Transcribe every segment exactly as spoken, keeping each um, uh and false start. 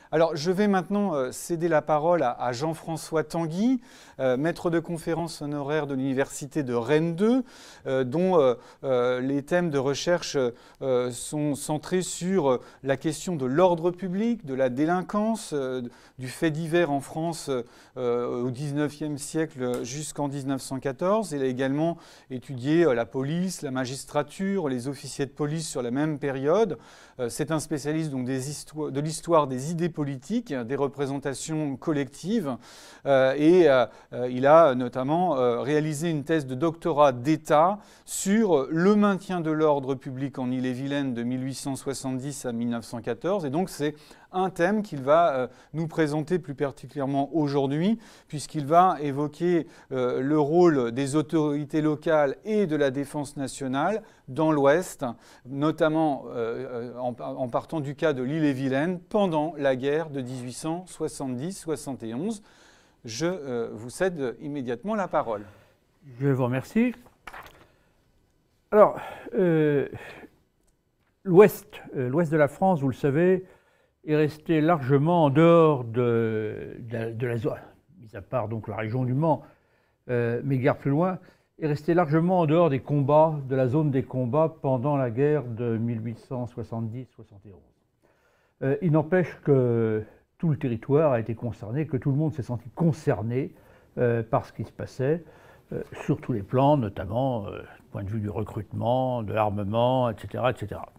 Alors, je vais maintenant euh, céder la parole à, à Jean-François Tanguy, euh, maître de conférence honoraire de l'Université de Rennes deux, euh, dont euh, euh, les thèmes de recherche euh, sont centrés sur euh, la question de l'ordre public, de la délinquance, euh, du fait divers en France euh, au dix-neuvième siècle jusqu'en mille neuf cent quatorze. Il a également étudié euh, la police, la magistrature, les officiers de police sur la même période. Euh, c'est un spécialiste donc, des histoires, de l'histoire des idées politique, des représentations collectives, euh, et euh, il a notamment euh, réalisé une thèse de doctorat d'État sur le maintien de l'ordre public en Ille-et-Vilaine de mille huit cent soixante-dix à mille neuf cent quatorze, et donc c'est un thème qu'il va euh, nous présenter plus particulièrement aujourd'hui, puisqu'il va évoquer euh, le rôle des autorités locales et de la défense nationale dans l'Ouest, notamment euh, en, en partant du cas de l'Ille-et-Vilaine pendant la guerre de mille huit cent soixante-dix soixante et onze. Je euh, vous cède immédiatement la parole. Je vous remercie. Alors, euh, l'Ouest, euh, l'Ouest de la France, vous le savez, est resté largement en dehors de, de, de la zone, mis à part donc la région du Mans, euh, mais guère plus loin, est resté largement en dehors des combats, de la zone des combats pendant la guerre de mille huit cent soixante-dix soixante et onze. Euh, il n'empêche que tout le territoire a été concerné, que tout le monde s'est senti concerné euh, par ce qui se passait, euh, sur tous les plans, notamment euh, du point de vue du recrutement, de l'armement, et cetera, et cetera.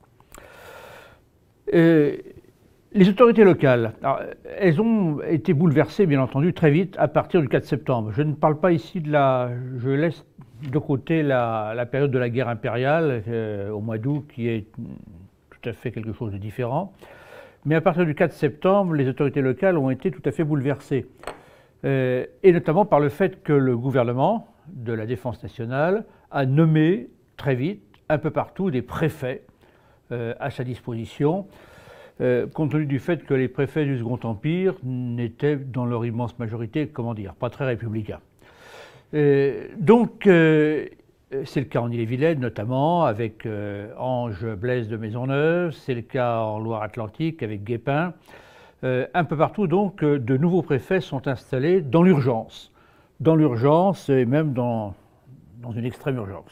Et les autorités locales, alors, elles ont été bouleversées, bien entendu, très vite à partir du quatre septembre. Je ne parle pas ici de la... Je laisse de côté la, la période de la guerre impériale, euh, au mois d'août, qui est tout à fait quelque chose de différent. Mais à partir du quatre septembre, les autorités locales ont été tout à fait bouleversées. Euh, et notamment par le fait que le gouvernement de la Défense nationale a nommé très vite, un peu partout, des préfets euh, à sa disposition, euh, compte tenu du fait que les préfets du Second Empire n'étaient, dans leur immense majorité, comment dire, pas très républicains. Euh, donc, euh, c'est le cas en Ille-et-Vilaine notamment, avec euh, Ange Blaise de Maisonneuve, c'est le cas en Loire-Atlantique avec Guépin. Euh, un peu partout, donc, euh, de nouveaux préfets sont installés dans l'urgence. Dans l'urgence et même dans, dans une extrême urgence.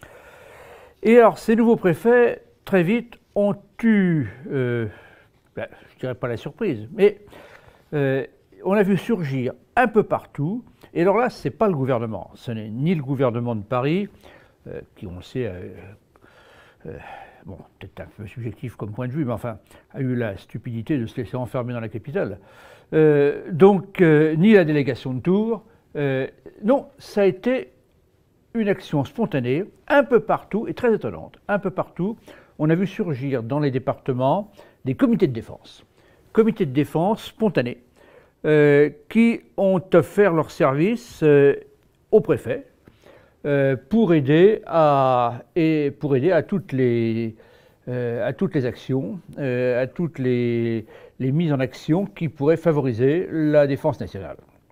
Et alors, ces nouveaux préfets, très vite, ont eu, euh, ben, je ne dirais pas la surprise, mais euh, on a vu surgir un peu partout. Et alors là, ce n'est pas le gouvernement, ce n'est ni le gouvernement de Paris, euh, qui, on le sait, euh, euh, bon, peut-être un peu subjectif comme point de vue, mais enfin, a eu la stupidité de se laisser enfermer dans la capitale. Euh, donc, euh, ni la délégation de Tours. Euh, non, ça a été une action spontanée, un peu partout, et très étonnante. Un peu partout, on a vu surgir dans les départements des comités de défense. Comités de défense spontanés. Euh, qui ont offert leur service euh, au préfet euh, pour aider à et pour aider à toutes les euh, à toutes les actions, euh, à toutes les, les mises en action qui pourraient favoriser la défense nationale.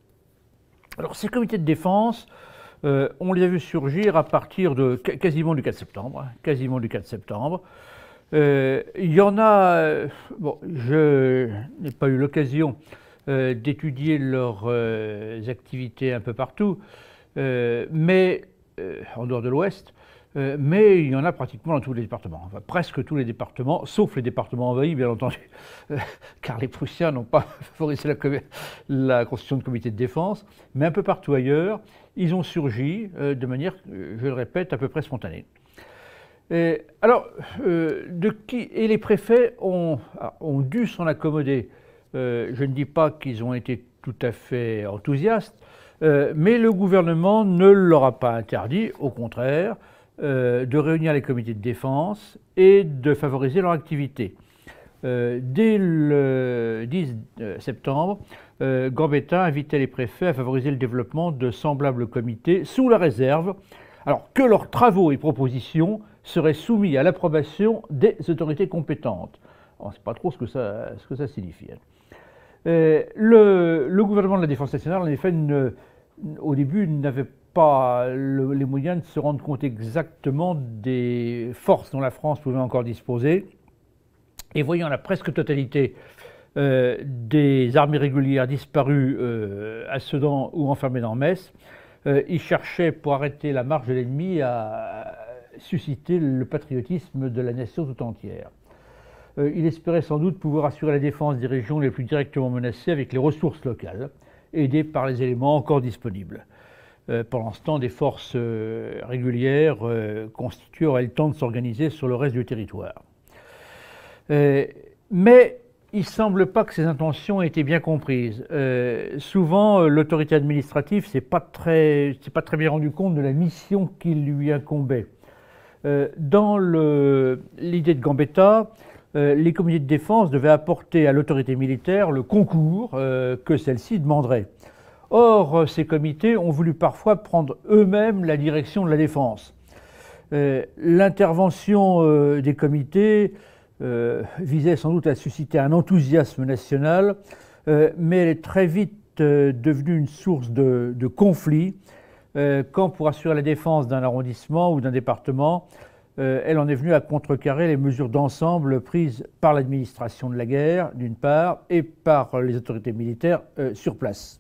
Alors ces comités de défense, euh, on les a vus surgir à partir de quasiment du quatre septembre, hein, quasiment du quatre septembre. Euh, il y en a, euh, bon, je n'ai pas eu l'occasion Euh, d'étudier leurs euh, activités un peu partout, euh, mais euh, en dehors de l'Ouest, euh, mais il y en a pratiquement dans tous les départements, enfin, presque tous les départements, sauf les départements envahis, bien entendu, euh, car les Prussiens n'ont pas favorisé la, la constitution de comités de défense, mais un peu partout ailleurs, ils ont surgi euh, de manière, je le répète, à peu près spontanée. Et, alors, euh, de qui, et les préfets ont, ont dû s'en accommoder. Euh, je ne dis pas qu'ils ont été tout à fait enthousiastes, euh, mais le gouvernement ne leur a pas interdit, au contraire, euh, de réunir les comités de défense et de favoriser leur activité. Euh, dès le dix septembre, euh, Gambetta invitait les préfets à favoriser le développement de semblables comités sous la réserve alors, que leurs travaux et propositions seraient soumis à l'approbation des autorités compétentes. On ne sait pas trop ce que ça, ce que ça signifie. Euh, le, le gouvernement de la Défense nationale, en effet, ne, au début, n'avait pas le, les moyens de se rendre compte exactement des forces dont la France pouvait encore disposer. Et voyant la presque totalité euh, des armées régulières disparues euh, à Sedan ou enfermées dans Metz. Euh, il cherchait, pour arrêter la marche de l'ennemi, à susciter le patriotisme de la nation tout entière. Euh, il espérait sans doute pouvoir assurer la défense des régions les plus directement menacées avec les ressources locales, aidées par les éléments encore disponibles. Euh, pendant ce temps, des forces euh, régulières euh, constituées auraient le temps de s'organiser sur le reste du territoire. Euh, mais il ne semble pas que ces intentions aient été bien comprises. Euh, souvent, euh, l'autorité administrative ne s'est pas très, s'est pas très bien rendu compte de la mission qui lui incombait. Euh, dans l'idée de Gambetta, euh, les comités de défense devaient apporter à l'autorité militaire le concours euh, que celle-ci demanderait. Or, ces comités ont voulu parfois prendre eux-mêmes la direction de la défense. Euh, L'intervention euh, des comités euh, visait sans doute à susciter un enthousiasme national, euh, mais elle est très vite euh, devenue une source de, de conflits, euh, quand pour assurer la défense d'un arrondissement ou d'un département, euh, elle en est venue à contrecarrer les mesures d'ensemble prises par l'administration de la guerre, d'une part, et par les autorités militaires euh, sur place.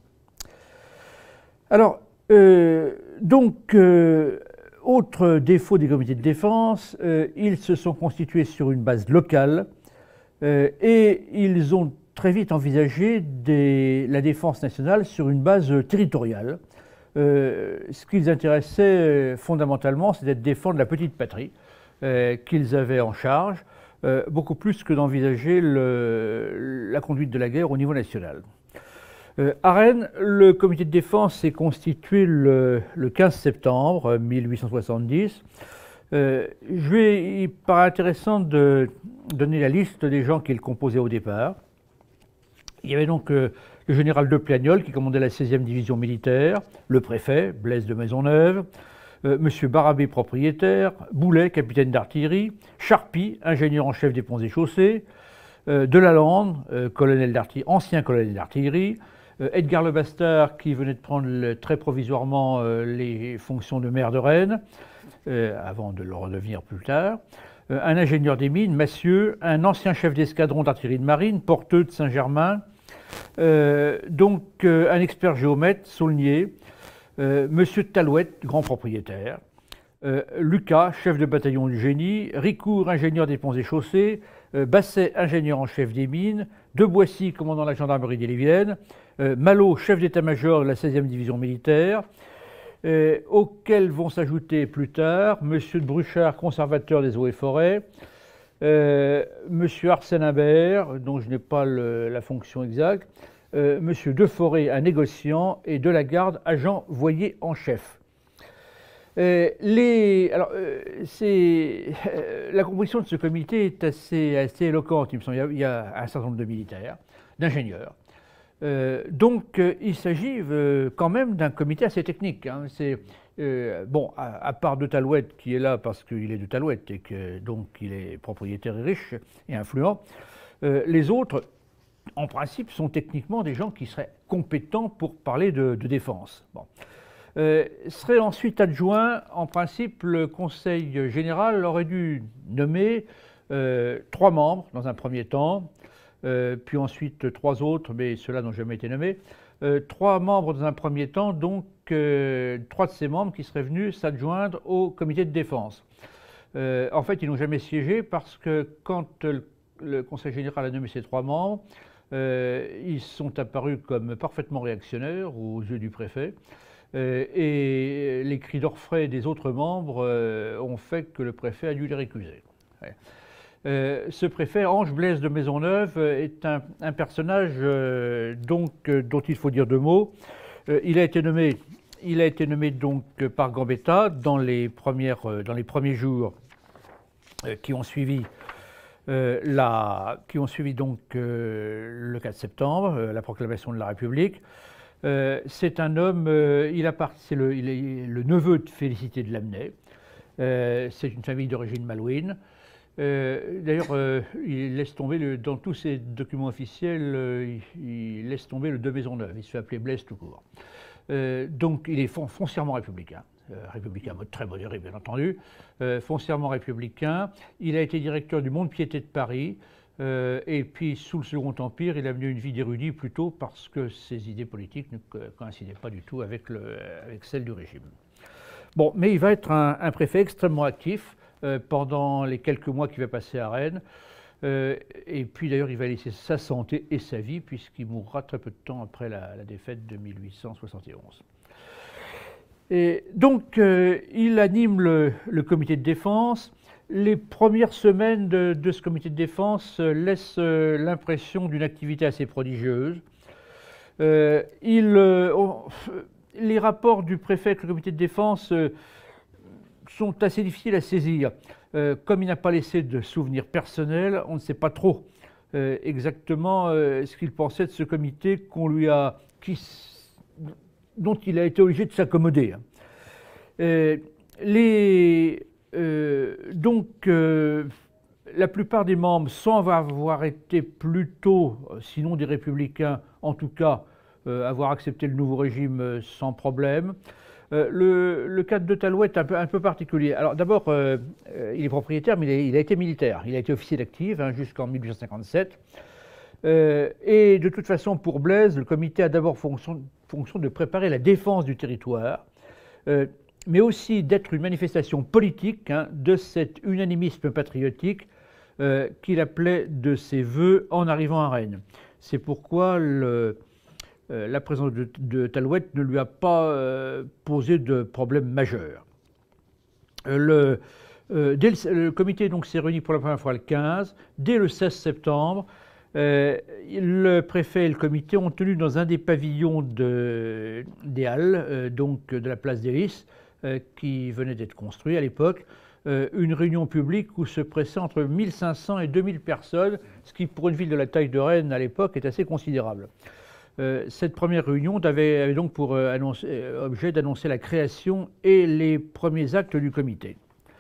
Alors, euh, donc, euh, autre défaut des comités de défense, euh, ils se sont constitués sur une base locale euh, et ils ont très vite envisagé des, la défense nationale sur une base territoriale. Euh, ce qui les intéressait euh, fondamentalement, c'était de défendre la petite patrie euh, qu'ils avaient en charge, euh, beaucoup plus que d'envisager la conduite de la guerre au niveau national. Euh, à Rennes, le comité de défense s'est constitué le, le quinze septembre mille huit cent soixante-dix. Euh, je vais, il paraît intéressant de donner la liste des gens qui le composaient au départ. Il y avait donc euh, le général de Plaignol qui commandait la seizième division militaire, le préfet, Blaise de Maisonneuve, euh, M. Barabé, propriétaire, Boulet, capitaine d'artillerie, Charpie, ingénieur en chef des ponts et chaussées, euh, Delalande, euh, colonel d'artillerie, ancien colonel d'artillerie, euh, Edgar Le Bastard qui venait de prendre le, très provisoirement euh, les fonctions de maire de Rennes, euh, avant de le redevenir plus tard, euh, un ingénieur des mines, Massieu, un ancien chef d'escadron d'artillerie de marine, Porteux de Saint-Germain, Euh, donc euh, un expert géomètre, Saulnier, euh, Monsieur Talouette, grand propriétaire, euh, Lucas, chef de bataillon du génie, Ricourt, ingénieur des ponts et chaussées, euh, Basset, ingénieur en chef des mines, De Boissy, commandant la gendarmerie d'Ille-et-Vilaine, euh, Malot, chef d'état-major de la seizième division militaire, euh, auxquels vont s'ajouter plus tard Monsieur de Bruchard, conservateur des eaux et forêts, Euh, Monsieur Arsène Imbert, dont je n'ai pas le, la fonction exacte, euh, Monsieur Deforest, un négociant, et Delagarde, agent voyer en chef. Euh, les, alors, euh, euh, la composition de ce comité est assez, assez éloquente, il me semble. Il y a, il y a un certain nombre de militaires, d'ingénieurs. Euh, donc, euh, il s'agit euh, quand même d'un comité assez technique. Hein. C'est Euh, bon, à, à part de Talouette, qui est là parce qu'il est de Talouette et que donc il est propriétaire et riche et influent, euh, les autres, en principe, sont techniquement des gens qui seraient compétents pour parler de, de défense. Bon. Euh, serait ensuite adjoint, en principe, le Conseil général aurait dû nommer euh, trois membres dans un premier temps, euh, puis ensuite trois autres, mais ceux-là n'ont jamais été nommés. Euh, trois membres dans un premier temps, donc euh, trois de ces membres qui seraient venus s'adjoindre au comité de défense. Euh, en fait, ils n'ont jamais siégé parce que quand le, le Conseil général a nommé ces trois membres, euh, ils sont apparus comme parfaitement réactionnaires aux yeux du préfet. Euh, et les cris d'orfraie des autres membres euh, ont fait que le préfet a dû les récuser. Ouais. Euh, ce préfet, Ange Blaise de Maisonneuve, est un, un personnage euh, donc, euh, dont il faut dire deux mots. Euh, il a été nommé, il a été nommé donc, par Gambetta dans les, premières, euh, dans les premiers jours euh, qui ont suivi, euh, la, qui ont suivi donc, euh, le quatre septembre, euh, la proclamation de la République. Euh, c'est un homme, euh, il, c'est le, il est le neveu de Félicité de Lamennais. Euh, c'est une famille d'origine malouine. Euh, D'ailleurs, euh, il laisse tomber, le, dans tous ses documents officiels, euh, il, il laisse tomber le de Maisonneuve, il se fait appeler Blaise tout court. Euh, donc il est fon, foncièrement républicain, euh, républicain très modéré bien entendu, euh, foncièrement républicain. Il a été directeur du Mont-de-Piété de Paris, Euh, et puis, sous le Second Empire, il a mené une vie d'érudit plutôt parce que ses idées politiques ne coïncidaient pas du tout avec, le, avec celles du régime. Bon, mais il va être un, un préfet extrêmement actif euh, pendant les quelques mois qu'il va passer à Rennes. Euh, et puis d'ailleurs, il va laisser sa santé et sa vie puisqu'il mourra très peu de temps après la, la défaite de mille huit cent soixante et onze. Et donc, euh, il anime le, le comité de défense. Les premières semaines de, de ce comité de défense laissent euh, l'impression d'une activité assez prodigieuse. Euh, il, euh, on, les rapports du préfet avec le comité de défense euh, sont assez difficiles à saisir. Euh, comme il n'a pas laissé de souvenirs personnels, on ne sait pas trop euh, exactement euh, ce qu'il pensait de ce comité qu'on lui a, qui, dont il a été obligé de s'accommoder. Euh, les Euh, donc, euh, la plupart des membres, sans avoir été plutôt, sinon des républicains, en tout cas, euh, avoir accepté le nouveau régime euh, sans problème. Euh, le, le cas de Talouet est un peu, un peu particulier. Alors d'abord, euh, il est propriétaire, mais il a, il a été militaire. Il a été officier d'active hein, jusqu'en mille huit cent cinquante-sept. Euh, et de toute façon, pour Blaise, le comité a d'abord fonction, fonction de préparer la défense du territoire. Euh, mais aussi d'être une manifestation politique hein, de cet unanimisme patriotique euh, qu'il appelait de ses voeux en arrivant à Rennes. C'est pourquoi le, euh, la présence de, de Talouet ne lui a pas euh, posé de problème majeur. Euh, le, euh, dès le, le comité donc s'est réuni pour la première fois le quinze. Dès le seize septembre, euh, le préfet et le comité ont tenu dans un des pavillons de, des Halles, euh, donc de la place des Lys, qui venait d'être construit à l'époque, euh, une réunion publique où se pressaient entre mille cinq cents et deux mille personnes, ce qui pour une ville de la taille de Rennes à l'époque est assez considérable. Euh, cette première réunion avait, avait donc pour euh, annoncer, euh, objet d'annoncer la création et les premiers actes du comité.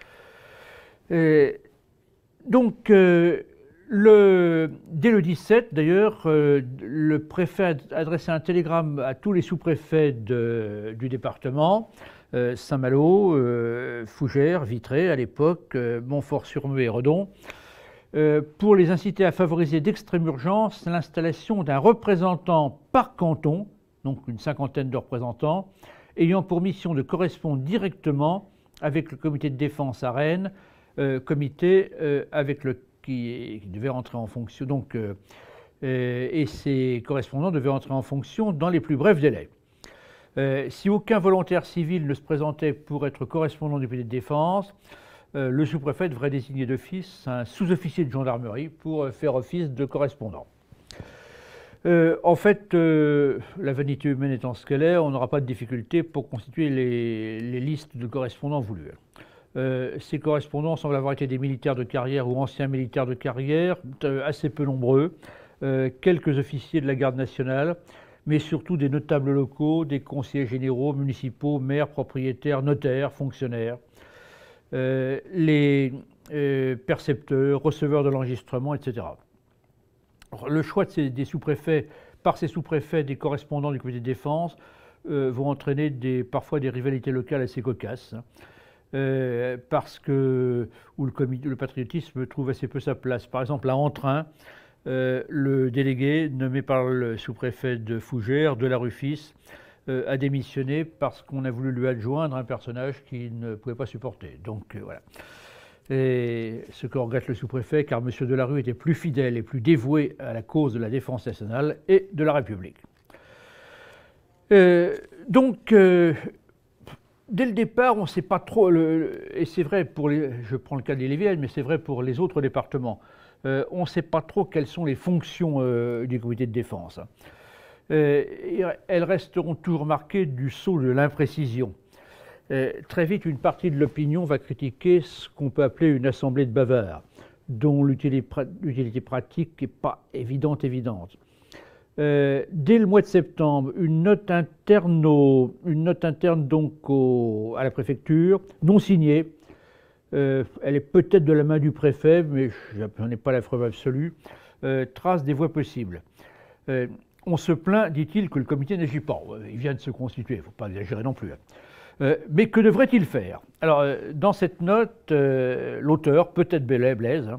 Et donc, euh, le, dès le dix-sept, d'ailleurs, euh, le préfet a adressé un télégramme à tous les sous-préfets du département, Euh, Saint-Malo, euh, Fougères, Vitré à l'époque, euh, Montfort-sur-Meux et Redon, euh, pour les inciter à favoriser d'extrême urgence l'installation d'un représentant par canton, donc une cinquantaine de représentants, ayant pour mission de correspondre directement avec le comité de défense à Rennes, euh, comité euh, avec le, qui, qui devait entrer en fonction, donc, euh, euh, et ces correspondants devaient entrer en fonction dans les plus brefs délais. Euh, si aucun volontaire civil ne se présentait pour être correspondant du comité de défense, euh, le sous-préfet devrait désigner d'office un sous-officier de gendarmerie pour euh, faire office de correspondant. Euh, en fait, euh, la vanité humaine étant ce qu'elle est, on n'aura pas de difficulté pour constituer les, les listes de correspondants voulus. Euh, ces correspondants semblent avoir été des militaires de carrière ou anciens militaires de carrière, euh, assez peu nombreux, euh, quelques officiers de la garde nationale, mais surtout des notables locaux, des conseillers généraux, municipaux, maires, propriétaires, notaires, fonctionnaires, euh, les euh, percepteurs, receveurs de l'enregistrement, et cetera. Alors, le choix de ces, des sous-préfets, par ces sous-préfets, des correspondants du comité de défense, euh, vont entraîner des, parfois des rivalités locales assez cocasses, hein, euh, parce que où le, comité, le patriotisme trouve assez peu sa place. Par exemple, à Entrain, Euh, le délégué nommé par le sous-préfet de Fougères, de la Rufis, euh, a démissionné parce qu'on a voulu lui adjoindre un personnage qu'il ne pouvait pas supporter. Donc euh, voilà. Et ce que regrette le sous-préfet, car M. Delarue était plus fidèle et plus dévoué à la cause de la défense nationale et de la République. Euh, donc, euh, dès le départ, on ne sait pas trop, le, et c'est vrai pour les, je prends le cas d'Ille-et-Vilaine, mais c'est vrai pour les autres départements. Euh, on ne sait pas trop quelles sont les fonctions euh, du comité de défense. Euh, elles resteront toujours marquées du sceau de l'imprécision. Euh, très vite, une partie de l'opinion va critiquer ce qu'on peut appeler une assemblée de bavards, dont l'utilité pratique n'est pas évidente, évidente. Euh, dès le mois de septembre, une note interne, au, une note interne donc au, à la préfecture, non signée, Euh, elle est peut-être de la main du préfet, mais je n'en ai pas la preuve absolue, euh, trace des voies possibles. Euh, on se plaint, dit-il, que le comité n'agit pas. Il vient de se constituer, il ne faut pas exagérer non plus. Euh, mais que devrait-il faire? Alors, euh, dans cette note, euh, l'auteur, peut-être Blaise, hein,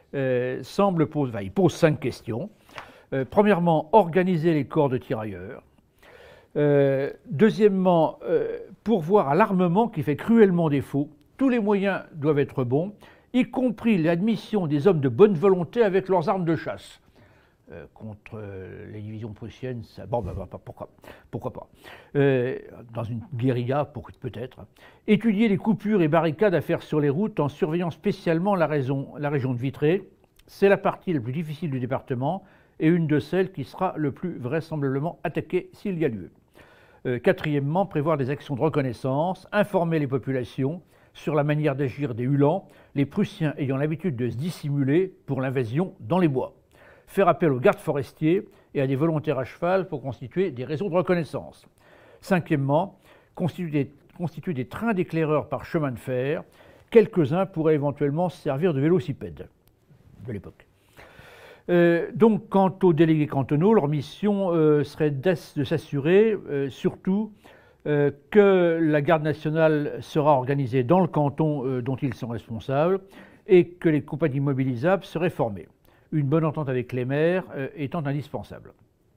euh, semble poser, enfin, il pose cinq questions. Euh, premièrement, organiser les corps de tirailleurs. Euh, deuxièmement, euh, pourvoir à l'armement qui fait cruellement défaut. Tous les moyens doivent être bons, y compris l'admission des hommes de bonne volonté avec leurs armes de chasse. Euh, contre euh, les divisions prussiennes, ça, bon, ben, ben, pourquoi, pourquoi pas. Euh, dans une guérilla, peut-être. Étudier les coupures et barricades à faire sur les routes en surveillant spécialement la, raison, la région de Vitré. C'est la partie la plus difficile du département et une de celles qui sera le plus vraisemblablement attaquée s'il y a lieu. Euh, quatrièmement, prévoir des actions de reconnaissance, informer les populations sur la manière d'agir des Uhlans, les Prussiens ayant l'habitude de se dissimuler pour l'invasion dans les bois. Faire appel aux gardes forestiers et à des volontaires à cheval pour constituer des réseaux de reconnaissance. Cinquièmement, constituer des, constituer des trains d'éclaireurs par chemin de fer. Quelques-uns pourraient éventuellement servir de vélocipèdes de l'époque. Euh, donc, quant aux délégués cantonaux, leur mission euh, serait de s'assurer, euh, surtout, euh, que la garde nationale sera organisée dans le canton euh, dont ils sont responsables et que les compagnies mobilisables seraient formées. Une bonne entente avec les maires euh, étant indispensable.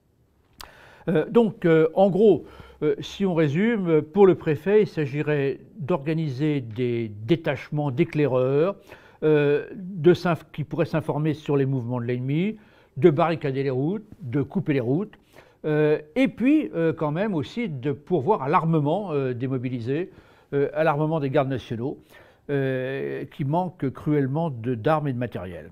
Euh, donc, euh, en gros, euh, si on résume, pour le préfet, il s'agirait d'organiser des détachements d'éclaireurs euh, de qui pourraient s'informer sur les mouvements de l'ennemi, de barricader les routes, de couper les routes, euh, et puis euh, quand même aussi de pourvoir à l'armement euh, des mobilisés, euh, à l'armement des gardes nationaux, euh, qui manquent cruellement d'armes et de matériel.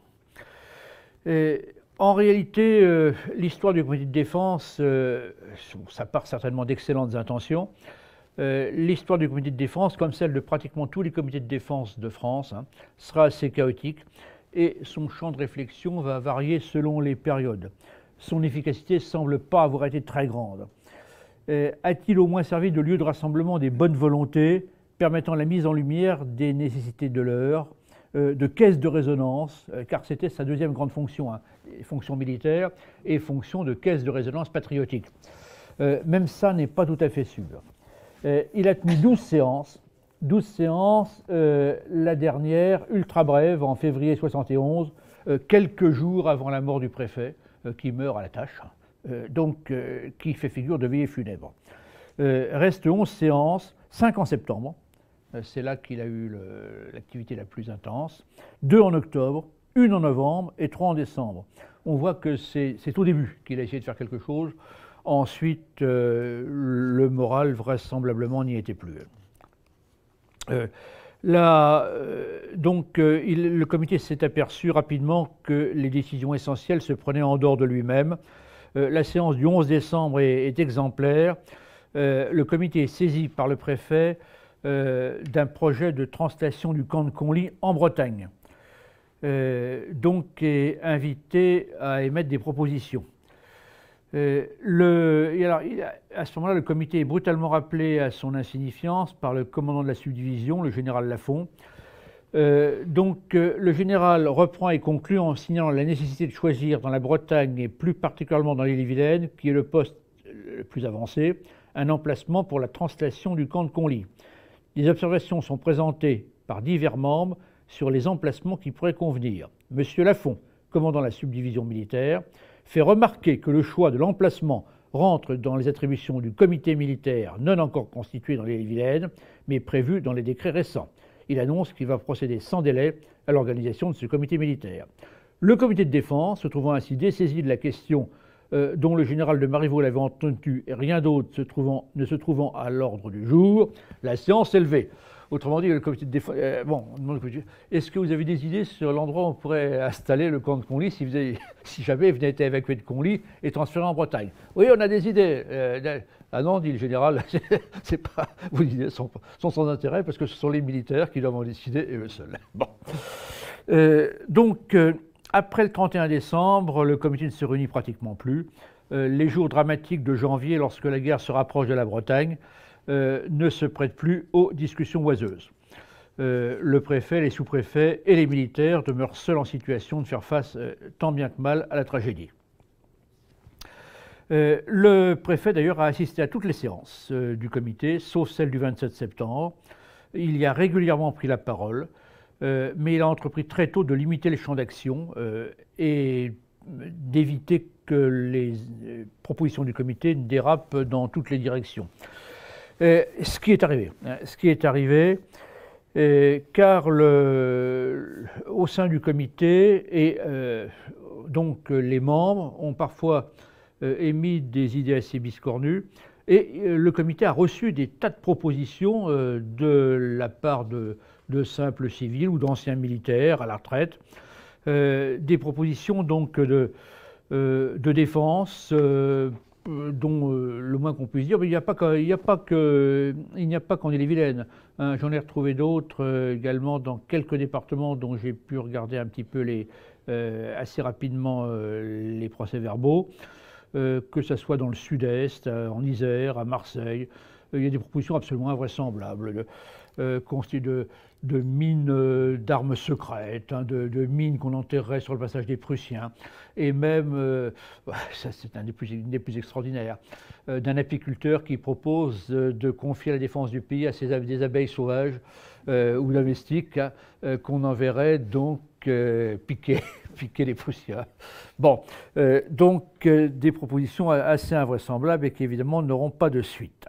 Et en réalité, euh, l'histoire du comité de défense, euh, ça part certainement d'excellentes intentions. Euh, l'histoire du comité de défense, comme celle de pratiquement tous les comités de défense de France, hein, sera assez chaotique et son champ de réflexion va varier selon les périodes. Son efficacité ne semble pas avoir été très grande. Euh, a-t-il au moins servi de lieu de rassemblement des bonnes volontés, permettant la mise en lumière des nécessités de l'heure, de caisse de résonance, car c'était sa deuxième grande fonction, hein, fonction militaire et fonction de caisse de résonance patriotique. Euh, même ça n'est pas tout à fait sûr. Euh, il a tenu douze séances, douze séances, euh, la dernière ultra brève en février soixante et onze, euh, quelques jours avant la mort du préfet, euh, qui meurt à la tâche, euh, donc euh, qui fait figure de veillée funèbre. Euh, reste onze séances, cinq en septembre. C'est là qu'il a eu l'activité la plus intense. Deux en octobre, une en novembre et trois en décembre. On voit que c'est au début qu'il a essayé de faire quelque chose. Ensuite, euh, le moral, vraisemblablement, n'y était plus. Euh, là, euh, donc, euh, il, le comité s'est aperçu rapidement que les décisions essentielles se prenaient en dehors de lui-même. Euh, la séance du onze décembre est, est exemplaire. Euh, le comité est saisi par le préfet Euh, d'un projet de translation du camp de Conly en Bretagne, euh, donc est invité à émettre des propositions. Euh, le, et alors, il a, à ce moment-là, le comité est brutalement rappelé à son insignifiance par le commandant de la subdivision, le général Lafont. Euh, donc euh, le général reprend et conclut en signalant la nécessité de choisir dans la Bretagne et plus particulièrement dans l'île-et-Vilaine, qui est le poste le plus avancé, un emplacement pour la translation du camp de Conly. Les observations sont présentées par divers membres sur les emplacements qui pourraient convenir. Monsieur Lafont, commandant la subdivision militaire, fait remarquer que le choix de l'emplacement rentre dans les attributions du comité militaire non encore constitué dans l'île-et-Vilaine, mais prévu dans les décrets récents. Il annonce qu'il va procéder sans délai à l'organisation de ce comité militaire. Le comité de défense, se trouvant ainsi dessaisi de la question Euh, dont le général de Marivaux l'avait entendu et rien d'autre se trouvant, ne se trouvant à l'ordre du jour, la séance est levée. Autrement dit, le comité de défense... Euh, bon, est-ce que vous avez des idées sur l'endroit où on pourrait installer le camp de Conly si, vous avez, si jamais il venait été évacué de Conly et transféré en Bretagne? Oui, on a des idées. Euh, ah non, dit le général, c'est pas, vos idées sont, sont sans intérêt parce que ce sont les militaires qui doivent en décider et eux seuls. Bon. Euh, donc... Euh, Après le trente et un décembre, le comité ne se réunit pratiquement plus. Euh, les jours dramatiques de janvier, lorsque la guerre se rapproche de la Bretagne, euh, ne se prêtent plus aux discussions oiseuses. Euh, le préfet, les sous-préfets et les militaires demeurent seuls en situation de faire face, euh, tant bien que mal, à la tragédie. Euh, le préfet, d'ailleurs, a assisté à toutes les séances euh, du comité, sauf celle du vingt-sept septembre. Il y a régulièrement pris la parole. euh, mais il a entrepris très tôt de limiter les champs d'action euh, et d'éviter que les propositions du comité ne dérapent dans toutes les directions. Euh, ce qui est arrivé, hein, ce qui est arrivé, euh, car le, au sein du comité, et euh, donc les membres ont parfois euh, émis des idées assez biscornues, et euh, le comité a reçu des tas de propositions euh, de la part de, de simples civils ou d'anciens militaires à la retraite, euh, des propositions donc de, euh, de défense, euh, dont euh, le moins qu'on puisse dire, mais il n'y a pas que, il n'y a pas que, il n'y a pas qu'en Ille-et-Vilaine. Hein, j'en ai retrouvé d'autres euh, également dans quelques départements dont j'ai pu regarder un petit peu les, euh, assez rapidement euh, les procès-verbaux, euh, que ce soit dans le sud-est, euh, en Isère, à Marseille. Euh, il y a des propositions absolument invraisemblables de, euh, de, de mines euh, d'armes secrètes, hein, de, de mines qu'on enterrerait sur le passage des Prussiens, et même, euh, ça c'est un des plus, des plus extraordinaires, euh, d'un apiculteur qui propose euh, de confier la défense du pays à ses, des abeilles sauvages euh, ou domestiques, hein, euh, qu'on enverrait donc euh, piquer, piquer les Prussiens. Bon, euh, donc euh, des propositions assez invraisemblables et qui évidemment n'auront pas de suite.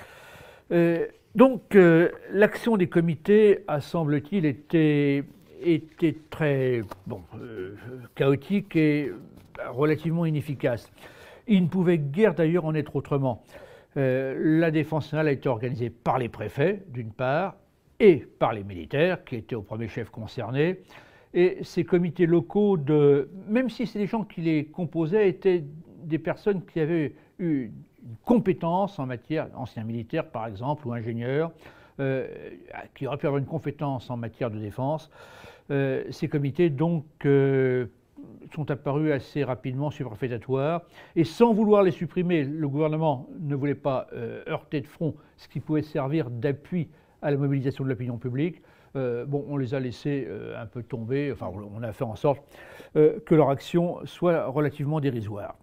Euh, donc euh, l'action des comités a, semble-t-il, été, été très bon, euh, chaotique et relativement inefficace. Il ne pouvait guère d'ailleurs en être autrement. Euh, la défense nationale a été organisée par les préfets, d'une part, et par les militaires, qui étaient au premier chef concernés. Et ces comités locaux, de, même si c'est des gens qui les composaient, étaient des personnes qui avaient eu une compétence en matière, anciens militaires par exemple, ou ingénieurs, euh, qui auraient pu avoir une compétence en matière de défense. Euh, ces comités donc euh, sont apparus assez rapidement superfétatoires, et sans vouloir les supprimer, le gouvernement ne voulait pas euh, heurter de front ce qui pouvait servir d'appui à la mobilisation de l'opinion publique. Euh, bon, on les a laissés euh, un peu tomber, enfin on a fait en sorte euh, que leur action soit relativement dérisoire.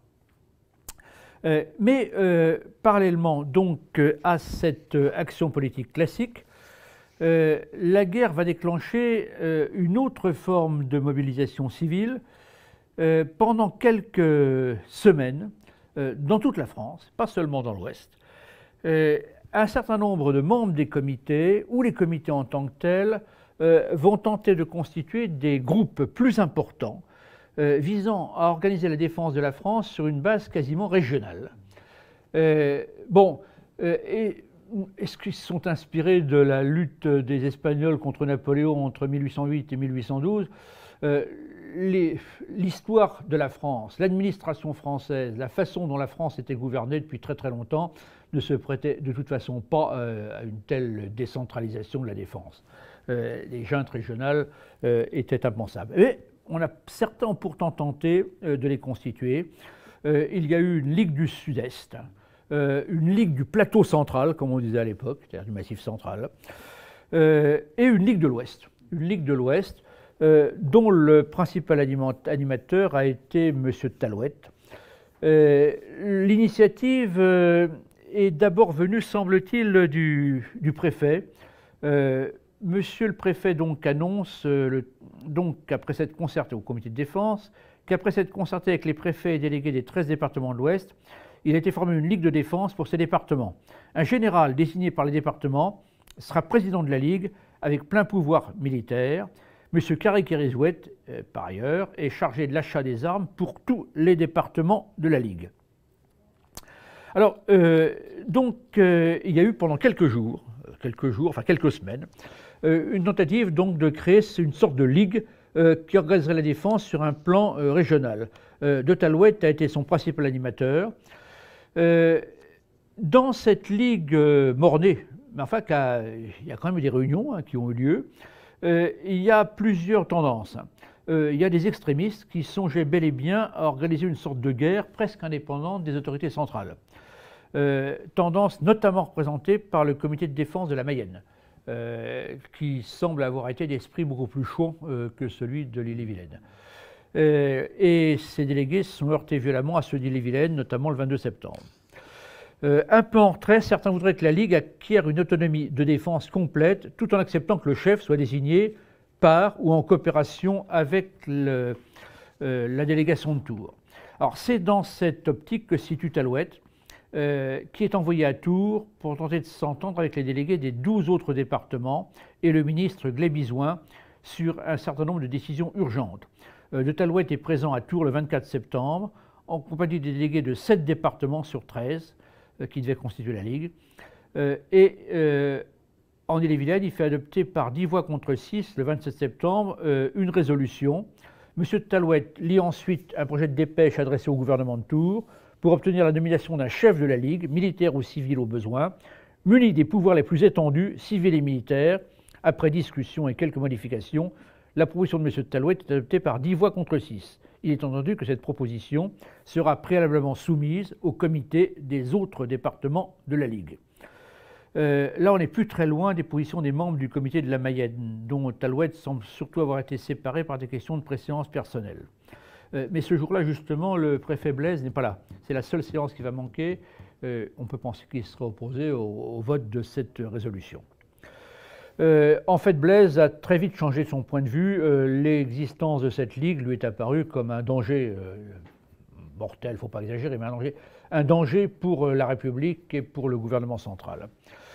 Euh, mais euh, parallèlement donc euh, à cette euh, action politique classique, euh, la guerre va déclencher euh, une autre forme de mobilisation civile euh, pendant quelques semaines euh, dans toute la France, pas seulement dans l'Ouest. Euh, un certain nombre de membres des comités ou les comités en tant que tels euh, vont tenter de constituer des groupes plus importants Euh, visant à organiser la défense de la France sur une base quasiment régionale. Euh, bon, euh, et, est-ce qu'ils sont inspirés de la lutte des Espagnols contre Napoléon entre mille huit cent huit et mille huit cent douze? euh, L'histoire de la France, l'administration française, la façon dont la France était gouvernée depuis très très longtemps ne se prêtait de toute façon pas euh, à une telle décentralisation de la défense. Euh, les juntes régionales euh, étaient impensables. Et, on a certains ont pourtant tenté euh, de les constituer. Euh, il y a eu une Ligue du Sud-Est, euh, une Ligue du Plateau Central, comme on disait à l'époque, c'est-à-dire du Massif Central, euh, et une Ligue de l'Ouest. Une Ligue de l'Ouest euh, dont le principal animateur a été M. Talouette. Euh, L'initiative euh, est d'abord venue, semble-t-il, du, du préfet. Euh, Monsieur le préfet donc annonce, euh, le, donc après s'être concerté au comité de défense, qu'après s'être concerté avec les préfets et délégués des treize départements de l'Ouest, il a été formé une ligue de défense pour ces départements. Un général désigné par les départements sera président de la ligue avec plein pouvoir militaire. Monsieur Carré-Kérizouet, euh, par ailleurs, est chargé de l'achat des armes pour tous les départements de la ligue. Alors, euh, donc, euh, il y a eu pendant quelques jours, quelques jours, enfin quelques semaines, euh, une tentative donc de créer une sorte de ligue euh, qui organiserait la défense sur un plan euh, régional. Euh, de Talouette a été son principal animateur. Euh, dans cette ligue euh, mornée, mais enfin, il y a quand même eu des réunions hein, qui ont eu lieu, euh, il y a plusieurs tendances. Euh, il y a des extrémistes qui songeaient bel et bien à organiser une sorte de guerre presque indépendante des autorités centrales. Euh, tendance notamment représentée par le comité de défense de la Mayenne, euh, qui semble avoir été d'esprit beaucoup plus chaud euh, que celui de l'Ille-et-Vilaine. Euh, et ces délégués se sont heurtés violemment à ceux d'Ille-et-Vilaine, notamment le vingt-deux septembre. Euh, un peu en retrait, certains voudraient que la Ligue acquiert une autonomie de défense complète, tout en acceptant que le chef soit désigné part ou en coopération avec le, euh, la délégation de Tours. Alors c'est dans cette optique que se situe Talouette, euh, qui est envoyé à Tours pour tenter de s'entendre avec les délégués des douze autres départements et le ministre Glébizouin sur un certain nombre de décisions urgentes. Euh, de Talouette est présent à Tours le vingt-quatre septembre, en compagnie des délégués de sept départements sur treize, euh, qui devaient constituer la Ligue. Euh, et euh, en Ille-et-Vilaine, il fait adopter par dix voix contre six, le vingt-sept septembre, euh, une résolution. M. Talouette lit ensuite un projet de dépêche adressé au gouvernement de Tours pour obtenir la nomination d'un chef de la Ligue, militaire ou civil au besoin, muni des pouvoirs les plus étendus, civils et militaires. Après discussion et quelques modifications, la proposition de M. Talouette est adoptée par dix voix contre six. Il est entendu que cette proposition sera préalablement soumise au comité des autres départements de la Ligue. Euh, là, on n'est plus très loin des positions des membres du comité de la Mayenne, dont Talouette semble surtout avoir été séparé par des questions de préséance personnelle. Euh, mais ce jour-là, justement, le préfet Blaise n'est pas là. C'est la seule séance qui va manquer. Euh, on peut penser qu'il sera opposé au, au vote de cette résolution. Euh, en fait, Blaise a très vite changé de son point de vue. Euh, l'existence de cette ligue lui est apparue comme un danger euh, mortel, il ne faut pas exagérer, mais un danger, un danger pour la République et pour le gouvernement central.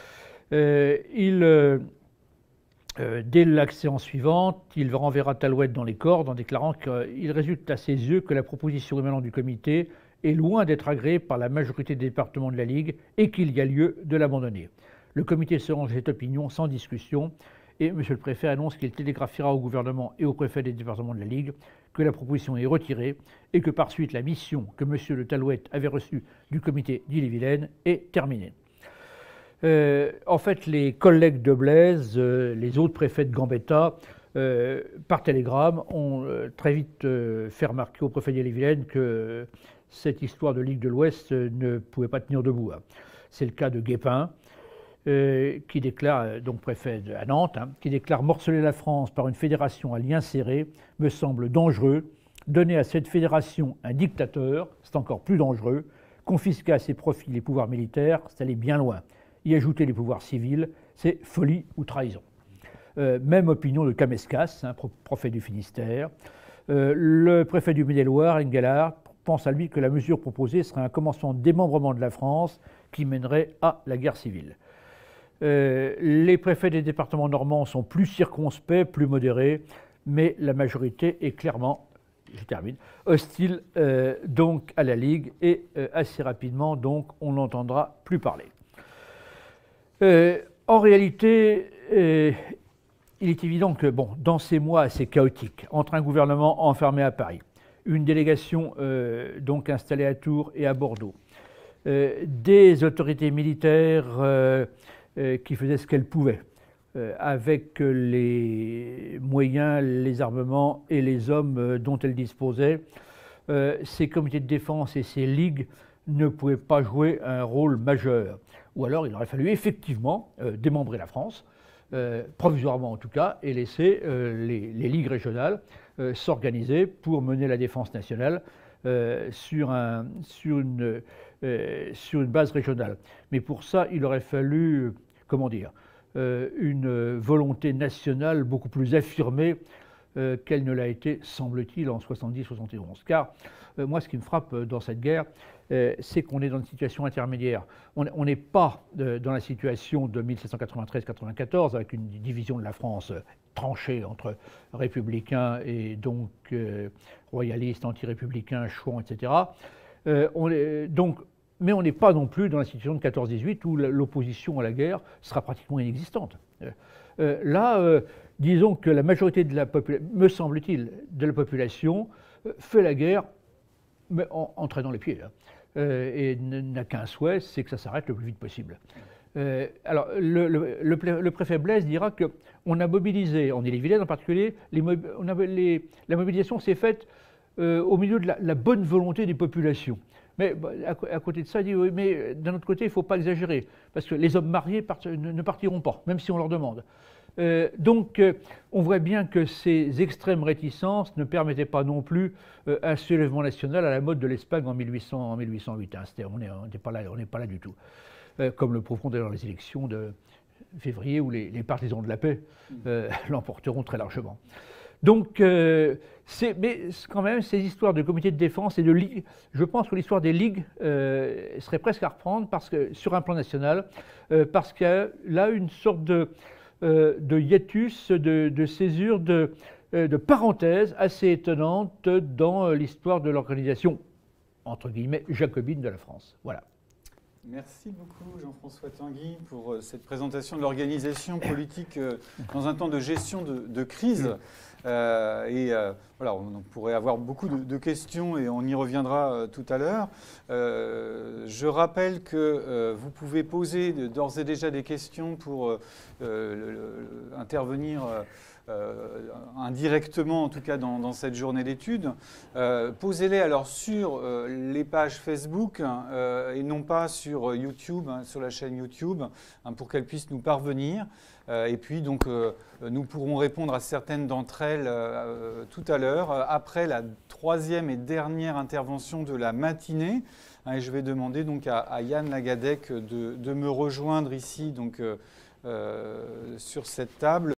Euh, il, euh, euh, dès la séance suivante, il renverra Talouette dans les cordes en déclarant qu'il résulte à ses yeux que la proposition émanant du comité est loin d'être agréée par la majorité des départements de la Ligue et qu'il y a lieu de l'abandonner. Le comité se range à cette opinion sans discussion et M. le préfet annonce qu'il télégraphiera au gouvernement et au préfet des départements de la Ligue que la proposition est retirée et que par suite la mission que M. le Talouette avait reçue du comité d'Ille-et-Vilaine est terminée. Euh, en fait, les collègues de Blaise, euh, les autres préfets de Gambetta, euh, par télégramme, ont euh, très vite euh, fait remarquer au préfet d'Ille-et-Vilaine que euh, cette histoire de Ligue de l'Ouest euh, ne pouvait pas tenir debout. Hein. C'est le cas de Guépin, euh, qui déclare, donc préfet de, à Nantes, hein, qui déclare morceler la France par une fédération à liens serrés me semble dangereux. Donner à cette fédération un dictateur, c'est encore plus dangereux. Confisquer à ses profits les pouvoirs militaires, c'est aller bien loin. Y ajouter les pouvoirs civils, c'est folie ou trahison. Euh, même opinion de Camescas, hein, préfet du Finistère. Euh, le préfet du Maine-et-Loire, Engelhard, pense à lui que la mesure proposée serait un commencement de démembrement de la France qui mènerait à la guerre civile. Euh, les préfets des départements normands sont plus circonspects, plus modérés, mais la majorité est clairement, je termine, hostile euh, donc à la Ligue et euh, assez rapidement donc on n'entendra plus parler. Euh, en réalité, euh, il est évident que bon, dans ces mois assez chaotiques, entre un gouvernement enfermé à Paris, une délégation euh, donc installée à Tours et à Bordeaux, euh, des autorités militaires euh, euh, qui faisaient ce qu'elles pouvaient, euh, avec les moyens, les armements et les hommes euh, dont elles disposaient, euh, ces comités de défense et ces ligues ne pouvaient pas jouer un rôle majeur. Ou alors il aurait fallu effectivement euh, démembrer la France, euh, provisoirement en tout cas, et laisser euh, les, les ligues régionales euh, s'organiser pour mener la défense nationale euh, sur, un, sur, une, euh, sur une base régionale. Mais pour ça, il aurait fallu, comment dire, euh, une volonté nationale beaucoup plus affirmée euh, qu'elle ne l'a été, semble-t-il, en soixante-dix soixante et onze. Car euh, moi, ce qui me frappe dans cette guerre, Euh, c'est qu'on est dans une situation intermédiaire. On n'est pas de, dans la situation de mille sept cent quatre-vingt-treize quatre-vingt-quatorze, avec une division de la France euh, tranchée entre républicains et donc euh, royalistes, anti-républicains, chouans, et cetera. Euh, on est, donc, mais on n'est pas non plus dans la situation de quatorze dix-huit où l'opposition à la guerre sera pratiquement inexistante. Euh, là, euh, disons que la majorité de la population, me semble-t-il, de la population euh, fait la guerre mais en, en traînant les pieds, là. Euh, et n'a qu'un souhait, c'est que ça s'arrête le plus vite possible. Euh, alors, le, le, le, le préfet Blaise dira qu'on a mobilisé, en Ille-et-Vilaine en particulier, les, on avait les, la mobilisation s'est faite euh, au milieu de la, la bonne volonté des populations. Mais à, à côté de ça, il dit, oui, mais d'un autre côté, il ne faut pas exagérer, parce que les hommes mariés part, ne, ne partiront pas, même si on leur demande. Euh, donc, euh, on voit bien que ces extrêmes réticences ne permettaient pas non plus euh, un soulèvement national à la mode de l'Espagne en mille huit cents, en mille huit cent huit. Hein. On n'est pas là, on n'est pas là du tout. Euh, comme le prouveront d'ailleurs les élections de, février où les, les partisans de la paix euh, l'emporteront très largement. Donc, euh, mais quand même, ces histoires de comités de défense et de ligues, je pense que l'histoire des ligues euh, serait presque à reprendre parce que, sur un plan national, euh, parce qu'il y a là une sorte de, euh, de hiatus, de, de césure, de, euh, de parenthèse assez étonnante dans l'histoire de l'organisation, entre guillemets, jacobine de la France. Voilà. Merci beaucoup Jean-François Tanguy pour cette présentation de l'organisation politique dans un temps de gestion de, de crise. Euh, et euh, voilà, on, on pourrait avoir beaucoup de, de questions et on y reviendra euh, tout à l'heure. Euh, je rappelle que euh, vous pouvez poser d'ores et déjà des questions pour euh, le, le, intervenir euh, Euh, indirectement en tout cas dans, dans cette journée d'études. Euh, Posez-les alors sur euh, les pages Facebook euh, et non pas sur YouTube, hein, sur la chaîne YouTube, hein, pour qu'elles puissent nous parvenir. Euh, et puis donc euh, nous pourrons répondre à certaines d'entre elles euh, tout à l'heure, euh, après la troisième et dernière intervention de la matinée. Hein, et je vais demander donc à, à Yann Lagadec de, de me rejoindre ici donc, euh, euh, sur cette table.